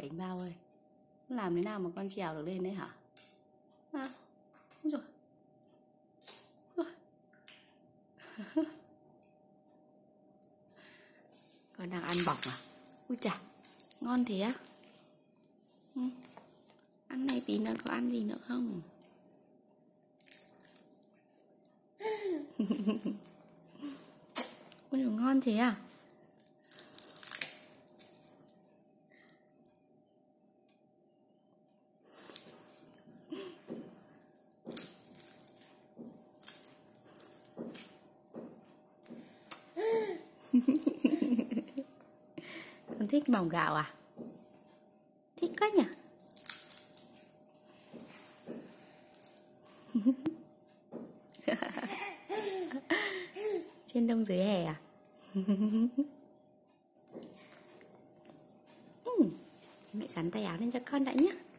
Bánh bao ơi, làm thế nào mà con trèo được lên đấy hả? À, ôi rồi. Con đang ăn bỏng à? Ui chà, ngon thế á? Ăn này tí nữa có ăn gì nữa không? Ôi dồi, ngon thế à? Con thích bỏng gạo à? Thích quá nhỉ? Trên đông dưới hè à? Mẹ sắn tay áo lên cho con đã nhé.